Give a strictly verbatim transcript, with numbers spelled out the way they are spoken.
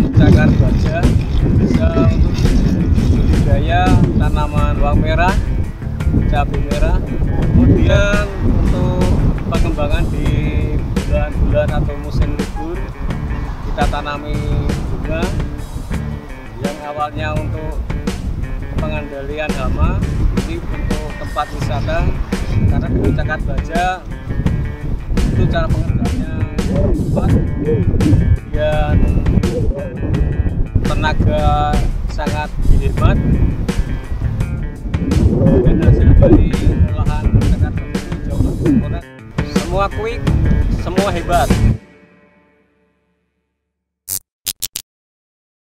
cakar baja bisa untuk budidaya tanaman bawang merah, cabai merah. Kemudian untuk pengembangan di bulan-bulan atau musim libur kita tanami bunga yang awalnya untuk pengendalian hama, ini untuk tempat wisata. Karena di cakar baja itu cara pengerjaannya cepat dan tenaga sangat hebat, dan hasil dari olahan cakar baja jauh lebih sempurna. Semua quick, semua hebat.